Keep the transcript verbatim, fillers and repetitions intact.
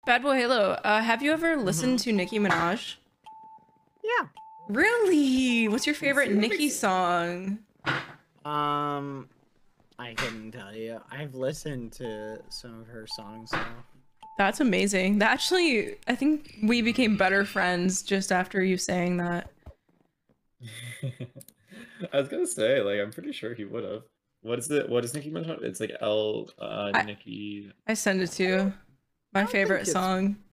BadBoyHalo, uh, have you ever listened Mm-hmm. to Nicki Minaj? Yeah. Really? What's your favorite Nicki song? Um, I couldn't tell you. I've listened to some of her songs though. That's amazing. That actually, I think we became better friends just after you saying that. I was gonna say, like, I'm pretty sure he would have. What is it? What is Nicki Minaj? It's like L, uh, I Nicki. I send it to you. My I don't think favorite it's song.